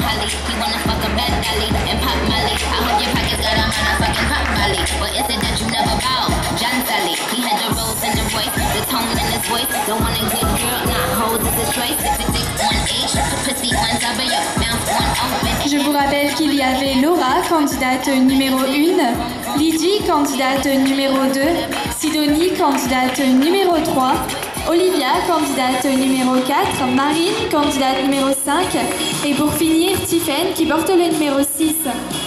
Holly. He wanna fuck a bad dolly and pop Molly. I hope your pockets got a motherfucking pop Molly. What is it that you never bow? John Sally. He had the rose in the voice, the tone in his voice. Don't want a good girl, not hoes, it's a choice. 661H, pussy on W, mouth one open. Je vous rappelle qu'il y avait Laura, candidate numéro 1, Lydie, candidate numéro 2, Sidonie, candidate numéro 3, Olivia, candidate numéro 4, Marine, candidate numéro 5, et pour finir, Tiffen, qui porte le numéro 6.